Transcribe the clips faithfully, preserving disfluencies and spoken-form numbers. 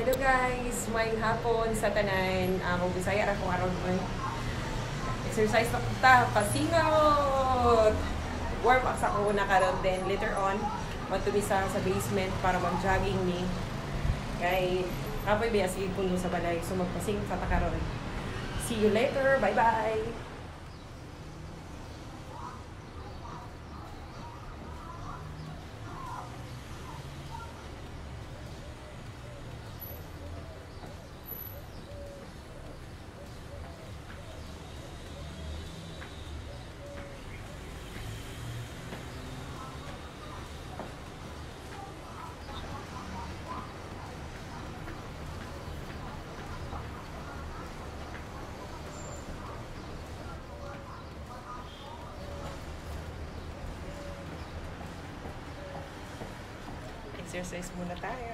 Hello guys, may hapon sa tanan. Ako Bisaya ra ko aron ko. Exercise na ta, pasingot. Warm up sa ko na karon then later on matumi sa sa basement para mag-jogging ni. Kay kapoy biya si puno sa balay so magpasing sa ta karon. See you later. Bye-bye. Exercise muna tayo.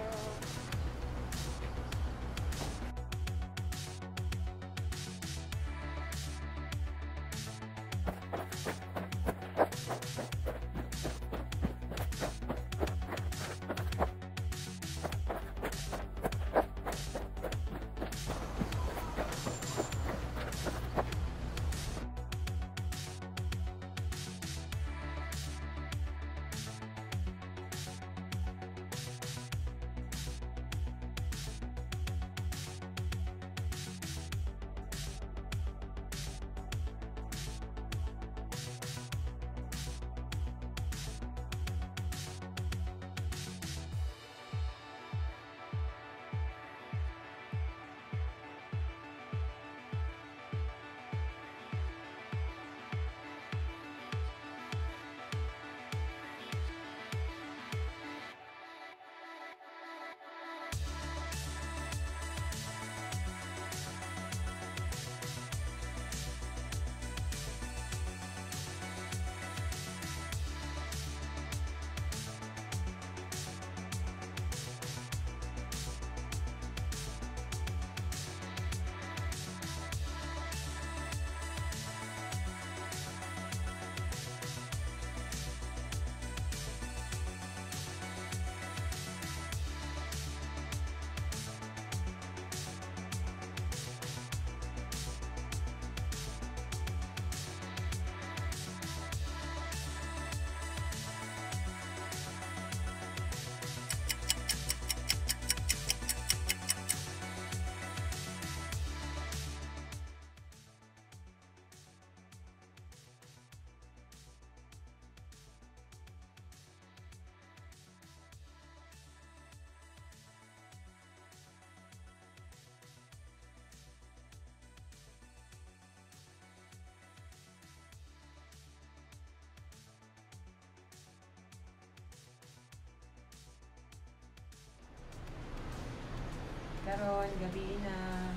Karon gabi na.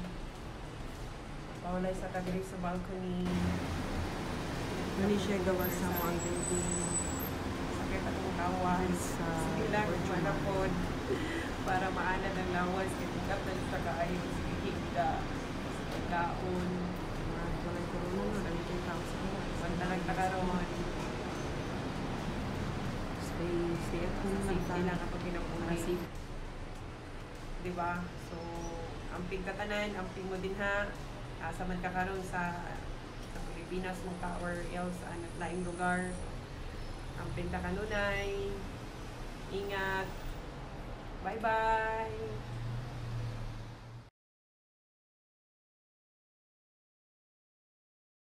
Paulay sa kagri sa balcony. Mali siya gawa sa mga building. Sakit akong lawas. Sa ilang manapod. Para maana ng lawas. Kitigap na siya kaayo. Sige ka. Sige kaon. Walay corona no. Dali kayo tao sa mga. Pantalag na karon. Stay, stay at home lang. Safety lang kapag pinapuhay. Diba? So, amping katanan, amping mo din ha. Asa man ka karon sa sa Pilipinas mong ka or else sa uh, laing lugar. Amping ta kanunay. Ingat. Bye-bye.